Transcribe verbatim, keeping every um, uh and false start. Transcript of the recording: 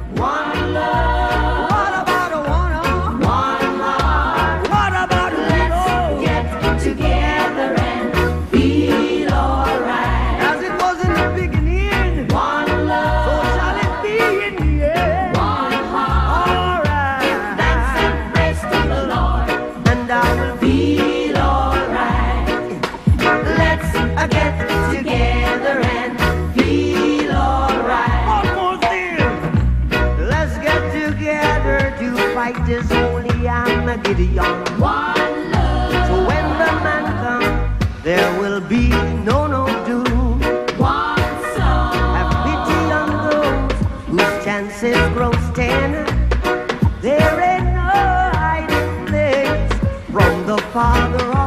One love. What about a one arm? One heart. What about a Let's get together and feel alright. As it was in the beginning, One love. so shall it be in the end. One heart. Alright. Give thanks and praise to the Lord. And I will Feel alright. Let's uh, get together and feel alright. one more thing. Let's get together to fight this holy Armageddon. One love. So when the man comes, there will be no no doom. One song. Have pity on those whose chances grow ten. There ain't no hiding place from the Father